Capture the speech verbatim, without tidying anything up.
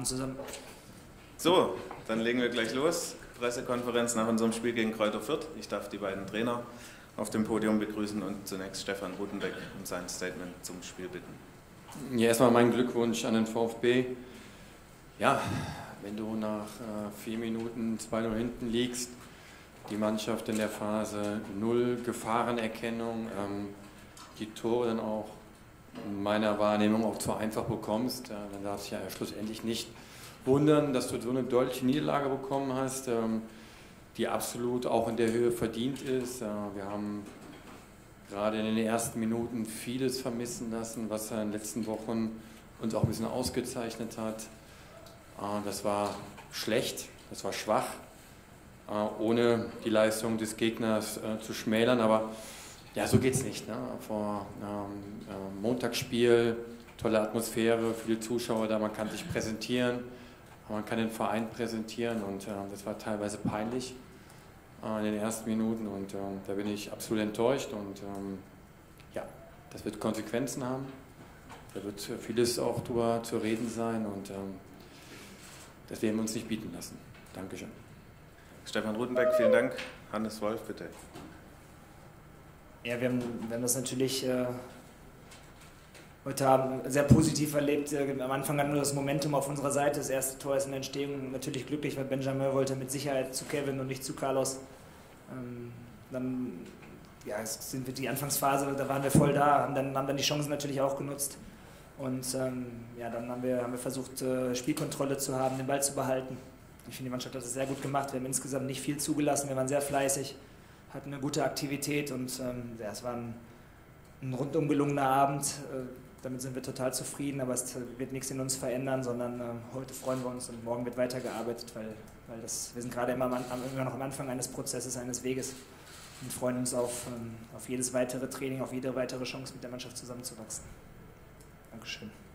Abend zusammen. So, dann legen wir gleich los. Pressekonferenz nach unserem Spiel gegen Greuther Fürth. Ich darf die beiden Trainer auf dem Podium begrüßen und zunächst Stefan Rutenbeck um sein Statement zum Spiel bitten. Ja, erstmal mein Glückwunsch an den VfB. Ja, wenn du nach äh, vier Minuten zwei null hinten liegst, die Mannschaft in der Phase null Gefahrenerkennung, ähm, die Tore dann auch in meiner Wahrnehmung auch zu einfach bekommst, äh, dann darfst du ja schlussendlich nicht wundern, dass du so eine deutliche Niederlage bekommen hast, ähm, die absolut auch in der Höhe verdient ist. Äh, wir haben gerade in den ersten Minuten vieles vermissen lassen, was in den letzten Wochen uns auch ein bisschen ausgezeichnet hat. Äh, das war schlecht, das war schwach, äh, ohne die Leistung des Gegners äh, zu schmälern, aber ja, so geht es nicht. Ne? Vor ähm, äh, Montagsspiel, tolle Atmosphäre, viele Zuschauer da, man kann sich präsentieren, man kann den Verein präsentieren und äh, das war teilweise peinlich äh, in den ersten Minuten und äh, da bin ich absolut enttäuscht und ähm, ja, das wird Konsequenzen haben, da wird vieles auch drüber zu reden sein und ähm, das werden wir uns nicht bieten lassen. Dankeschön. Stefan Rutenbeck, vielen Dank. Hannes Wolf, bitte. Ja, wir haben, wir haben das natürlich äh, heute Abend sehr positiv erlebt. Äh, am Anfang hatten wir das Momentum auf unserer Seite. Das erste Tor ist in der Entstehung natürlich glücklich, weil Benjamin wollte mit Sicherheit zu Kevin und nicht zu Carlos. Ähm, dann ja, sind wir die Anfangsphase, da waren wir voll da, haben dann, haben dann die Chancen natürlich auch genutzt. Und ähm, ja, dann haben wir, haben wir versucht, äh, Spielkontrolle zu haben, den Ball zu behalten. Ich finde, die Mannschaft hat das sehr gut gemacht. Wir haben insgesamt nicht viel zugelassen, wir waren sehr fleißig, hatten eine gute Aktivität und ähm, ja, es war ein, ein rundum gelungener Abend. Äh, damit sind wir total zufrieden, aber es wird nichts in uns verändern, sondern äh, heute freuen wir uns und morgen wird weitergearbeitet, weil, weil das, wir sind gerade immer, am, immer noch am Anfang eines Prozesses, eines Weges und freuen uns auf, ähm, auf jedes weitere Training, auf jede weitere Chance mit der Mannschaft zusammenzuwachsen. Dankeschön.